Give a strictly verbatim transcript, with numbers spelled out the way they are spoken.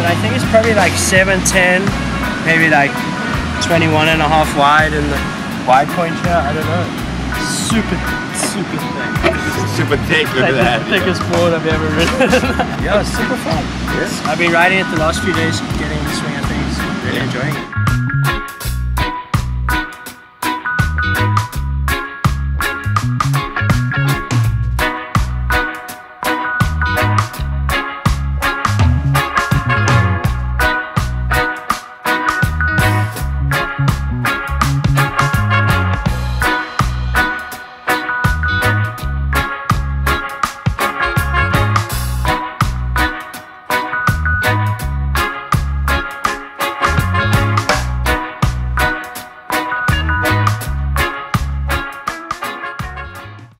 I think it's probably like seven ten, maybe like twenty-one and a half wide, and the wide point here, I don't know. Super, super thick. Super thick, look Like at that. the thickest board I've ever ridden. Yeah, it's super fun. Yes. I've been riding it the last few days, getting in the swing of things, really enjoying it.